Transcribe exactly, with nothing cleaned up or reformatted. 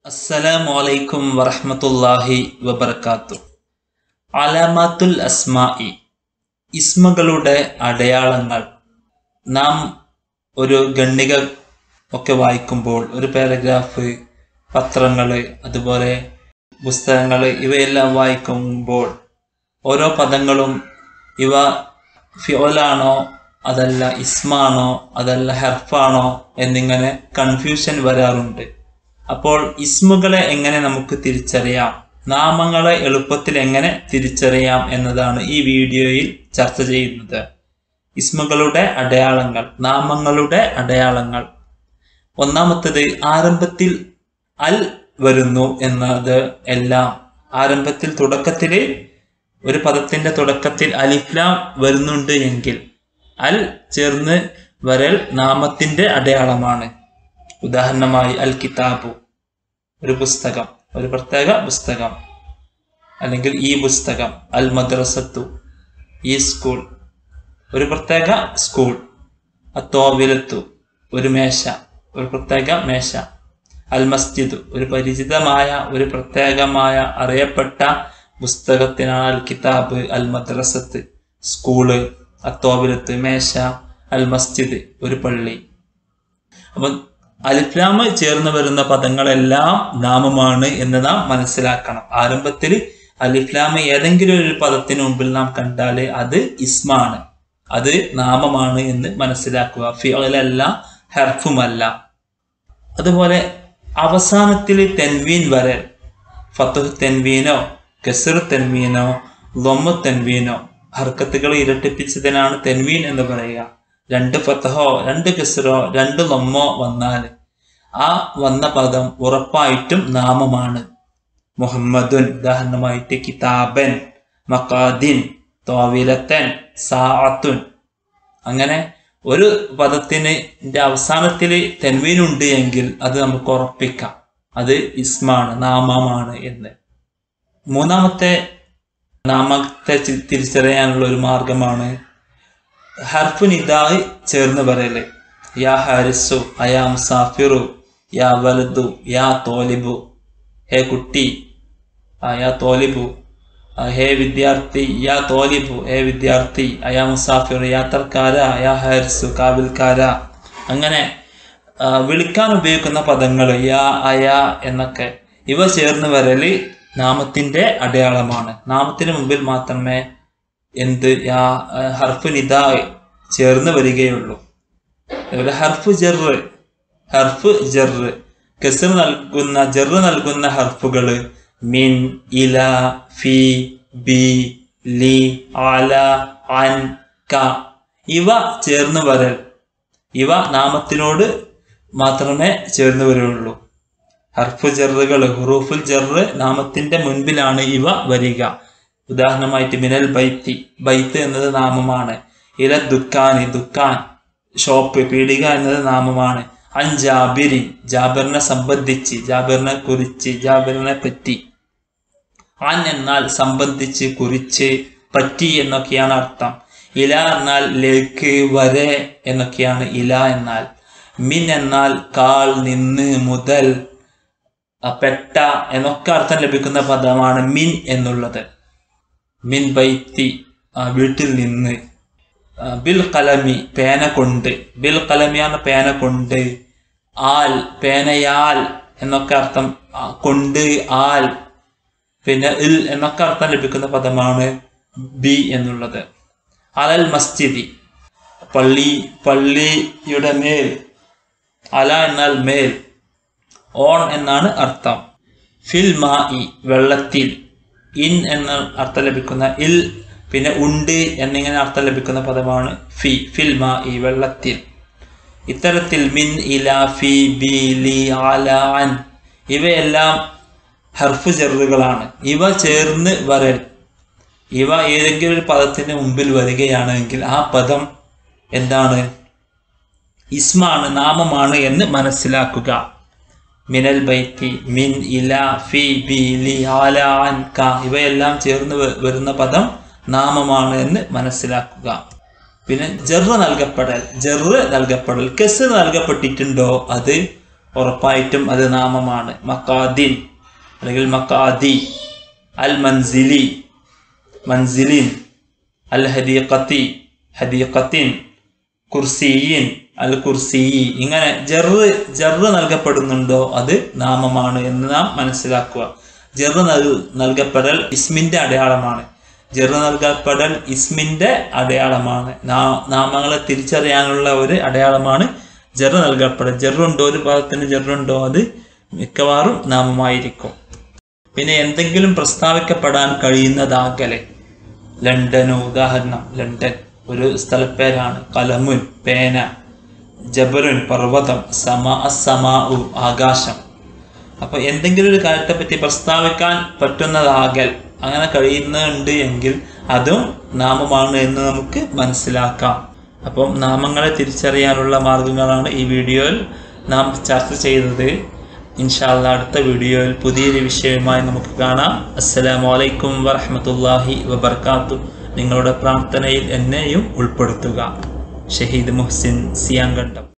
അസ്സലാമു അലൈക്കും വറഹ്മത്തുള്ളാഹി വബറകാതുഹു. അലാമാത്തുൽ അസ്മാഇ, ഇസ്മകളുടെ അടയാളങ്ങൾ. നാം ഒരു ഖണ്ഡിക ഒക്കെ വായിക്കുമ്പോൾ, ഒരു പാരഗ്രാഫ്, പത്രങ്ങൾ, അതുപോലെ പുസ്തകങ്ങൾ, ഇവയെല്ലാം വായിക്കുമ്പോൾ ഓരോ പദങ്ങളും ഇവ ഫിഒലാണോ അതല്ല ഇസ്മാണോ അതല്ല ഹർഫാണോ എന്നിങ്ങനെ കൺഫ്യൂഷൻ വരാറുണ്ട്. അപ്പോൾ ഇസ്മുകളെ എങ്ങനെ നമുക്ക് തിരിച്ചറിയാം, നാമങ്ങളെ എളുപ്പത്തിൽ എങ്ങനെ തിരിച്ചറിയാം എന്നതാണ് ഈ വീഡിയോയിൽ ചർച്ച ചെയ്യുന്നത്. ഇസ്മുകളുടെ അടയാളങ്ങൾ, നാമങ്ങളുടെ അടയാളങ്ങൾ. ഒന്നാമത്തത്, ആരംഭത്തിൽ അൽ വരുന്നു എന്നത് എല്ലാം. ആരംഭത്തിൽ തുടക്കത്തിൽ ഒരു പദത്തിന്റെ തുടക്കത്തിൽ അലിഫ്ലാം വരുന്നുണ്ട് എങ്കിൽ അൽ ചേർന്ന് വരൽ നാമത്തിന്റെ അടയാളമാണ്. ഉദാഹരണമായി അൽ കിതാബു, ഒരു പുസ്തകം, ഒരു പ്രത്യേക പുസ്തകം, അല്ലെങ്കിൽ ഈ പുസ്തകം. അൽ മദ്രസത്തു, ഈ സ്കൂൾ, ഒരു പ്രത്യേക സ്കൂൾ. അത്തോവിലത്തു, ഒരു മേശ, ഒരു പ്രത്യേക മേശ. അൽ മസ്ജിദു, ഒരു പരിചിതമായ, ഒരു പ്രത്യേകമായ അറിയപ്പെട്ട പുസ്തകത്തിനാണ് അൽ കിതാബ്. അൽ മദ്രസത്ത്, സ്കൂള്. അത്തോവിലത്ത്, മേശ. അൽ മസ്ജിദ്, ഒരു പള്ളി. അപ്പം അലിഫ്ലാമ് ചേർന്ന് വരുന്ന പദങ്ങളെല്ലാം നാമമാണ് എന്ന് നാം മനസ്സിലാക്കണം. ആരംഭത്തിൽ അലിഫ്ലാമ് ഏതെങ്കിലും ഒരു പദത്തിന് മുമ്പിൽ നാം കണ്ടാൽ അത് ഇസ്മാണ്, അത് നാമമാണ് എന്ന് മനസ്സിലാക്കുക. ഫിഅലല്ല, ഹർഫുമല്ല. അതുപോലെ അവസാനത്തിൽ തെൻവീൻ വരൽ, ഫത്ഹ് തെൻവീനോ കസ്ർ തെൻവീനോ ലൊമ്മ തെൻവീനോ, ഹർക്കത്തുകൾ ഇരട്ടിപ്പിച്ചതിനാണ് തെൻവീൻ എന്ന് പറയുക. രണ്ട് ഫത്തഹോ രണ്ട് കസ്റോ രണ്ട് ലൊമ്മോ വന്നാൽ ആ വന്ന പദം ഉറപ്പായിട്ടും നാമമാണ്. മുഹമ്മദുൻ, ഉദാഹരണമായിട്ട് കിതാബൻ, മഖാദിൻ, തോവിലത്തൻ, സാഅത്തുൻ. അങ്ങനെ ഒരു പദത്തിന് അവസാനത്തിൽ തെൻവീനുണ്ട് എങ്കിൽ അത് നമുക്ക് ഉറപ്പിക്കാം, അത് ഇസ്മാണ്, നാമമാണ് എന്ന്. മൂന്നാമത്തെ നാമത്തെ തിരിച്ചറിയാനുള്ള ഒരു മാർഗമാണ് ഹർഫ് നിദാഹ് ചേർന്ന് പറയല്. യാ ഹാരിസു, അയാ മുസാഫിറു, യാ വലദു, യാ തോലിബു, ഹേ കുട്ടി, യാ തോലിബു, ഹേ വിദ്യാർത്ഥി, യാ തോലിബു, ഹേ വിദ്യാർത്ഥി, അയാ മുസാഫിറു, യാത്രക്കാര, യാ ഹാരിസു, കാവിൽക്കാര. അങ്ങനെ വിളിക്കാൻ ഉപയോഗിക്കുന്ന പദങ്ങൾ യാ, അയാ എന്നൊക്കെ ഇവ ചേർന്ന് വരല് നാമത്തിന്റെ അടയാളമാണ്. നാമത്തിന് മുമ്പിൽ മാത്രമേ എന്ത് യാ ഹർഫ് നിദാ ചേർന്ന് വരികയുള്ളൂ. അതുപോലെ ഹർഫ് ജറ്, ഹർഫ് ജറ്, കസ്ർ നൽകുന്ന, ജറ് നൽകുന്ന ഹർഫുകൾ മിൻ, ഇല, ഫി, ബി, ലി, അല, അൻ, ക ഇവ ചേർന്ന് വരൽ, ഇവ നാമത്തിനോട് മാത്രമേ ചേർന്ന് വരുള്ളൂ. ഹർഫ് ജറുകൾ, ഹുറൂഫുൽ ജറ് നാമത്തിന്റെ മുൻപിലാണ് ഇവ വരിക. ഉദാഹരണമായിട്ട് മിനൽ ബൈത്തി, ബൈത്ത് എന്നത് നാമമാണ്. ഇല ദുഃഖാനി, ദുഃഖാൻ ഷോപ്പ്, പീടിക എന്നത് നാമമാണ്. അൻ ജാബിരി, ജാബിറിനെ സംബന്ധിച്ച്, ജാബിറിനെ കുറിച്ച്, ജാബിറിനെ പറ്റി. അൻ എന്നാൽ സംബന്ധിച്ച്, കുറിച്ച്, പറ്റി എന്നൊക്കെയാണ് അർത്ഥം. ഇല എന്നാൽ ലേക്ക്, വരെ എന്നൊക്കെയാണ് ഇല എന്നാൽ. മിൻ എന്നാൽ കാൽ, നിന്ന്, മുതൽ, പെട്ട എന്നൊക്കെ അർത്ഥം ലഭിക്കുന്ന പദമാണ് മിൻ എന്നുള്ളത്. മിൻ ബൈത്തി, വീട്ടിൽ നിന്ന്. ബിൽ കലമി, പേന കൊണ്ട്, ബിൽ കലമിയാണ് പേന കൊണ്ട്. ആൽ, പേനയാൽ എന്നൊക്കെ അർത്ഥം, കൊണ്ട്, ആൽ. പിന്നെ ഇൽ എന്നൊക്കെ അർത്ഥം ലഭിക്കുന്ന പദമാണ് ബി എന്നുള്ളത്. അലൽ മസ്ജിദി, പള്ളി, പള്ളിയുടെ മേൽ. അല എന്നാൽ മേൽ, ഓൺ എന്നാണ് അർത്ഥം. ഫിൽ മായി, വെള്ളത്തിൽ. ഇൻ എന്ന അർത്ഥം ലഭിക്കുന്ന ഇൽ, പിന്നെ ഉണ്ട് എന്നിങ്ങനെ അർത്ഥം ലഭിക്കുന്ന പദമാണ് ഫി, ഫിൽ മായി, വെള്ളത്തിൽ. ഇത്തരത്തിൽ മിൻ, ഇല, ഫി, ബി, ലി, അല, അൻ ഇവയെല്ലാം ഹർഫ് ജറുകളാണ്. ഇവ ചേർന്ന് വരൽ, ഇവ ഏതെങ്കിലും ഒരു പദത്തിന് മുമ്പിൽ വരികയാണെങ്കിൽ ആ പദം എന്താണ്? ഇസ്മാണ്, നാമമാണ് എന്ന് മനസ്സിലാക്കുക. മിനൽ ബൈത്തി, മിൻ, ഇല, ഫി, ബി, ലി, അല, അൻ, ക ഇവയെല്ലാം ചേർന്ന് വരുന്ന പദം നാമമാണ് എന്ന് മനസ്സിലാക്കുക. പിന്നെ ജറ് നൽകപ്പെടൽ, ജറ് നൽകപ്പെടൽ, കസ്ർ നൽകപ്പെട്ടിട്ടുണ്ടോ അത് ഉറപ്പായിട്ടും അത് നാമമാണ്. മക്കാദിൻ അല്ലെങ്കിൽ മക്കാദി, അൽ മൻസിലി മൻസിലിൻ, അൽ ഹദീഖത്തി ഹദീഖത്തിൻ, കുർസിയിൻ അൽ കുർസിയി. ഇങ്ങനെ ജറ് ജറ് നൽകപ്പെടുന്നുണ്ടോ അത് നാമമാണ് എന്ന് നാം മനസ്സിലാക്കുക. ജറ് നൽ നൽകപ്പെടൽ ഇസ്മിന്റെ അടയാളമാണ്. ജറ് നൽകപ്പെടൽ ഇസ്മിന്റെ അടയാളമാണ്. നാ നാമങ്ങളെ തിരിച്ചറിയാനുള്ള ഒരു അടയാളമാണ് ജറ് നൽകപ്പെടൽ. ജറുണ്ടോ, ഒരു പദത്തിന് ജറുണ്ടോ, അത് മിക്കവാറും നാമമായിരിക്കും. പിന്നെ എന്തെങ്കിലും പ്രസ്താവിക്കപ്പെടാൻ കഴിയുന്നതാകലെ, ലണ്ടനോ, ഉദാഹരണം ലണ്ടൻ ഒരു സ്ഥലപ്പേരാണ്. കലമുൻ പേന, ജബലുൻ പർവ്വതം, സമ അസമാഉ ആകാശം. അപ്പൊ എന്തെങ്കിലും ഒരു കാര്യത്തെ പറ്റി പ്രസ്താവിക്കാൻ പറ്റുന്നതാകൽ, അങ്ങനെ കഴിയുന്നുണ്ട് എങ്കിൽ അതും നാമമാണ് എന്ന് നമുക്ക് മനസ്സിലാക്കാം. അപ്പം നാമങ്ങളെ തിരിച്ചറിയാനുള്ള മാർഗങ്ങളാണ് ഈ വീഡിയോയിൽ നാം ചർച്ച ചെയ്തത്. ഇൻഷാ അല്ലാഹ് അടുത്ത വീഡിയോയിൽ പുതിയൊരു വിഷയവുമായി നമുക്ക് കാണാം. അസ്സലാമു അലൈക്കും വറഹ്മത്തുള്ളാഹി വബർക്കാത്തു. നിങ്ങളുടെ പ്രാർത്ഥനയിൽ എന്നെയും ഉൾപ്പെടുത്തുക. ഷഹീദ് മുഹ്സിൻ, സിയാങ്കണ്ടം.